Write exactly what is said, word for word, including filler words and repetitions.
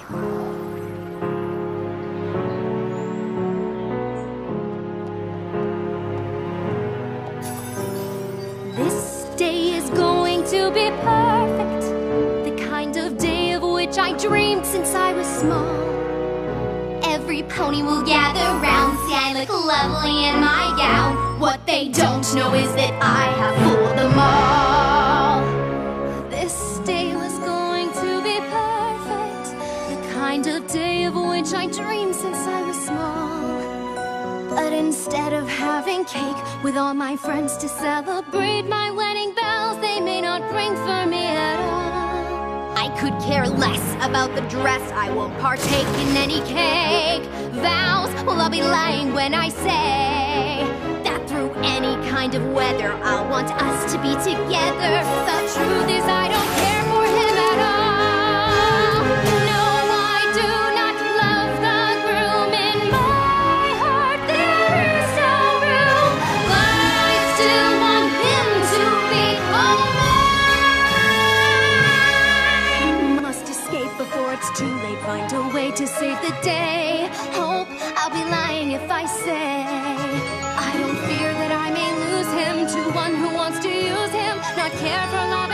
This day is going to be perfect, the kind of day of which I dreamed since I was small. Every pony will gather round, see I look lovely in my gown. What they don't know is that I have fooled them all. This day was going to be perfect, the kind of day of which I dreamed since I was small. But instead of having cake with all my friends to celebrate my wedding bells, they may not ring for me at all. I could care less about the dress, I won't partake in any cake. Vows, well I'll be lying when I say that through any kind of weather I want us to be together. The truth is I don't care for him at all. No, I do not love the groom. In my heart there is no room, but I still want him to be all mine. Must escape before it's too late, find a way to save the day. Hope I'll be lying if I say I don't fear that I may lose him to one who wants to use him, not care for love.